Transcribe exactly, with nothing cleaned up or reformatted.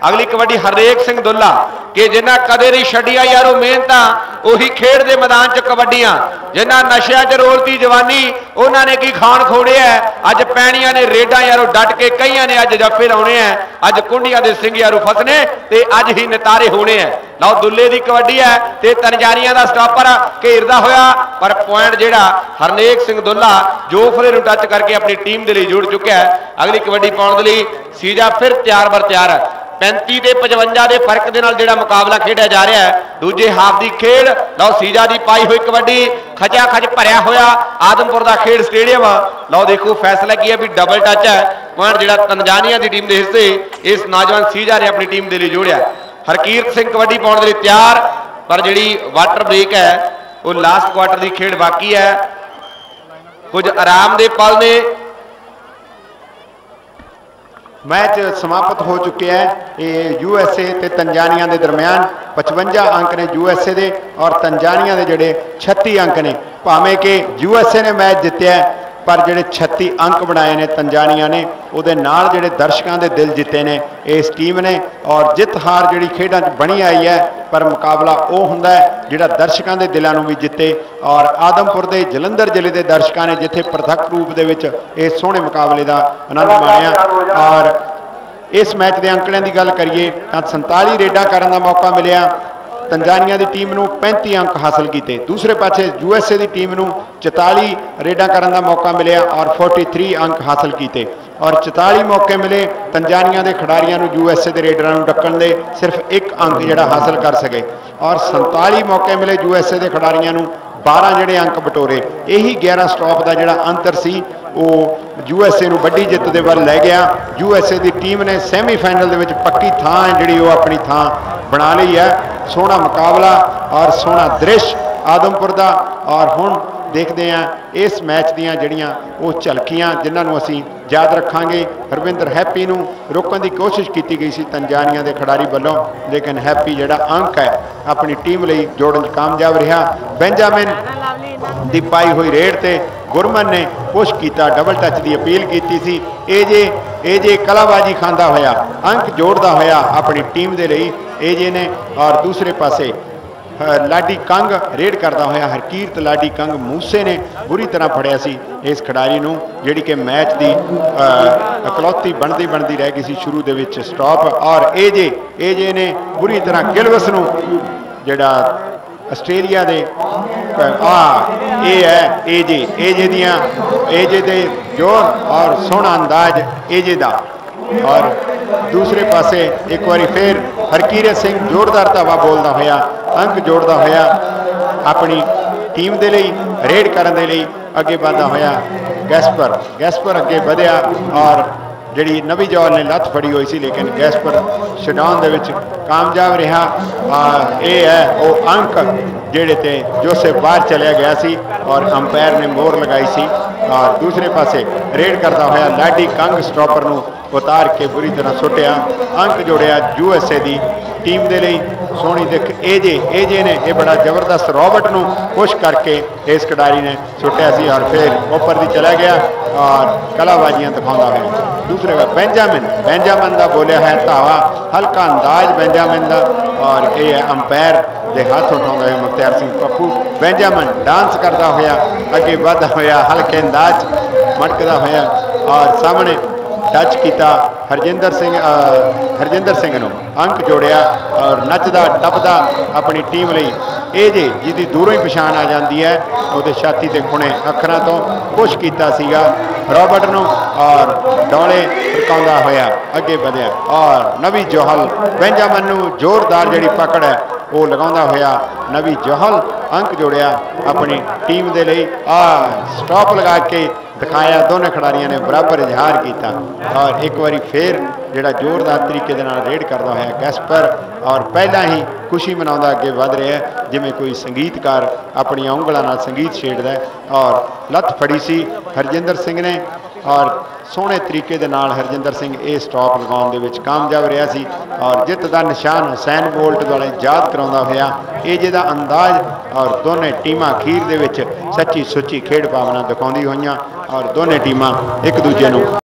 अगली कबड्डी हरनेक सिंह दुल्ला कि जिन्हें कदे नहीं छड्डिया यार वो मेहनत उही खेड दे मैदान च कबड्डियां जिन्हें नशिया च रोलती जवानी उन्होंने की खान खोड़े है अज पैणिया ने रेडा यारों डट के कई ने अज जफे लाने हैं अज कुंडिया के सिंह यारों फसने ते अज ही नितारे होने हैं। लो दुल्ले की कबड्डी है ते तंजानिया का स्टॉपर घेरदा होया पर पॉइंट जेड़ा हरनेक सिंह दुल्ला जोफले नूं टच करके अपनी टीम के लिए जुड़ चुका है। अगली कबड्डी पाउण दे लई सीजा फिर तैयार बर तैयार है। पैंती ते पचवंजा के फर्क के नाल जिहड़ा मुकाबला खेड़ा जा रहा है दूजे हाफ की खेड। लो सीजा की पाई हुई कबड्डी खचा खच भरिया होया आदमपुर का खेड स्टेडियम। लो देखो फैसला किया भी डबल टच है पॉइंट जिहड़ा तंजानिया की टीम के हिस्से इस नौजवान सीजा ने अपनी टीम के लिए जोड़िया। हरकीरत सिंह कबड्डी पाउण दे लई तैयार पर जिहड़ी वाटर ब्रेक है वो लास्ट क्वार्टर की खेड बाकी है। कुछ आराम के पल ने मैच समाप्त हो चुके हैं। ये यूएसए ते तंजानिया के दरम्यान पचवंजा अंक ने यूएसए दे और तंजानिया के जोड़े छत्ती अंक ने। भावें कि यूएसए ने मैच जितया पर जोड़े छत्ती अंक बनाए ने तंजानिया ने उहदे नाल जोड़े दर्शकों के दिल जिते ने इस टीम ने। और जित हार जी खेडों बनी आई है पर मुकाबला वो हुंदा है जिहड़ा दर्शकों के दिलों भी जिते। और आदमपुर के जलंधर जिले के दर्शकों ने जिथे प्रत्यक्ष रूप के इस सोहने मुकाबले का आनंद माणिया। और इस मैच के अंकड़ियां की गल करिए तो संताली रेडा करने का मौका मिलिया तंजानिया की टीम नूं पैंती अंक हासिल किए। दूसरे पासे यूएसए की टीम नूं चौताली रेडा करने का मौका मिलिया और तैंतालीस अंक हासिल किए। और चौताली मौके मिले तंजानिया के खिडारियों को यूएसए के रेडर डकण दे सिर्फ एक अंक जिहड़ा हासिल कर सके। और संताली मौके मिले यूएसए के खिडारियों को बारह जोड़े अंक बटोरे। यही ग्यारह स्टॉप का जोड़ा अंतर सी वो यूएसए को वड्डी जित के वाल लै गया। यूएसए की टीम ने सैमीफाइनल के पक्की थां जी अपनी थां बना ली है। सोहना मुकाबला और सोहना दृश्य आदमपुर का। और हुण देखते हैं इस मैच दियां जड़ियां वो झलकियां जिन्होंने असी याद रखांगे। हरविंदर हैप्पी नूं रोकण की कोशिश की गई सी तंजानिया के खिडारी वालों लेकिन हैप्पी जिहड़ा अंक है अपनी टीम लई जोड़न कामयाब रहा। बेंजामिन दी पाई हुई रेड ते गुरमन ने पुश किया डबल टच की अपील की सी। एजे एजे कलाबाजी खांदा होया अंक जोड़दा होया अपनी टीम के लिए एजे ने। और दूसरे पासे लाडी कंग रेड करता होया हरकीरत लाडी कंग मूसे ने बुरी तरह फड़िया सी इस खिडारी नूं जिहड़ी कि मैच की इकलौती बनती बनती रह गई सी शुरू दे विच स्टॉप। और एजे एजे ने बुरी तरह गिलवस नूं जिहड़ा आस्ट्रेलिया दे आ ये है एजे एजे दियां एजे दे जोर और सोहना अंदाज एजे दा। और दूसरे पासे एक बार फिर हरकीरत सिंह जोरदार धावा बोलता होया अंक जोड़ता होया अपनी टीम के लिए रेड करने के लिए अगे बढ़ता होया। गैसपर गैसपर अगे बढ़िया और जी नवी जौल ने लत्त फड़ी हुई सी लेकिन गैसपर छडाउण दे विच कामयाब रहा। ये है वो अंक जेड़े ते जोसेफ बाहर चलिया गया सी और अंपायर ने मोहर लगाई सी। और दूसरे पासे रेड करता होया लाडी कंग स्टॉपर नूं उतार के बुरी तरह सुटिया अंक जोड़िया यूएसए की टीम के लिए। सोहनी देख एजे एजे ने यह बड़ा जबरदस्त रॉबर्ट नूं पुश करके इस खिडारी ने सुटिया सी और फिर ऊपर भी चला गया और कलाबाजियां दिखाता है। दूसरे का बेंजामिन बेंजामिन का बोलिया है धावा हल्का अंदाज बेंजामिन का। और ये अंपायर के हाथ उठाता है मुख्तियार सिंह पप्पू। बेंजामिन डांस करता होया अगे बढ़ता होया हल्के अंदाज मटकदा होया और सामने टच किया हरजिंदर सिंह हरजिंदर सिंह नूं अंक जोड़िया और नचदा टपदा अपनी टीम लई एजे जिसकी दूरों ही पछाण आ जाती है वो छाती के खुणे अखरां तो पुश किया सीगा रॉबर्ट नूं और डौले फड़काउंदा होया अगे बढ़िया। और नवी जोहल बेंजामिन नूं जोरदार जिहड़ी पकड़ है वो लगाउंदा होया नवी जोहल अंक जोड़िया अपनी टीम के लिए। आ स्टॉप लगा के दिखाया दोनों खिडारियों ने बराबर इजहार किया। और एक बार फिर जोड़ा जोरदार तरीके रेड करता है गैसपर और पहला ही खुशी मनाता अगे बढ़ रहा है जिमें कोई संगीतकार अपनी उंगलों नाल संगीत छेड़ता है। और लत्त फड़ी सी हरजिंदर सिंह ने और सोहने तरीके दे नाल हरजिंदर सिंह ये स्टॉप लगाउण दे विच कामयाब रहा सी। और जित का निशान हुसैन बोल्ट वाले याद कराउंदा होया एजे दा अंदाज और दोनों टीमां अखीर दे विच सच्ची सुच्ची खेड भावना दिखाउंदी होईयां और दोनों टीमां एक दूजे नूं